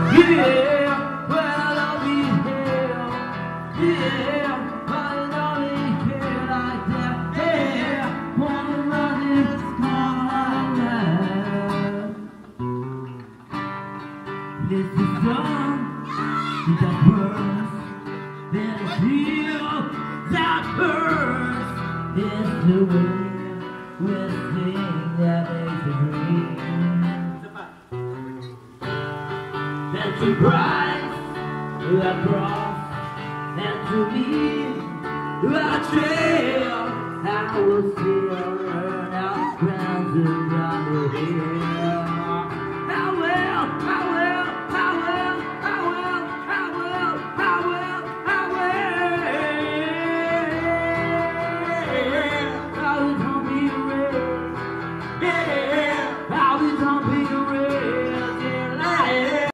Yeah, when I'll be here. Yeah, when I'll be here like that. Yeah, one running scarlet. This is done that burns. Then it's healed that burns. It's the way we sing that makes a dream. And to Christ, that cross, and to me, that trail, I will still earn our crowns around the hill.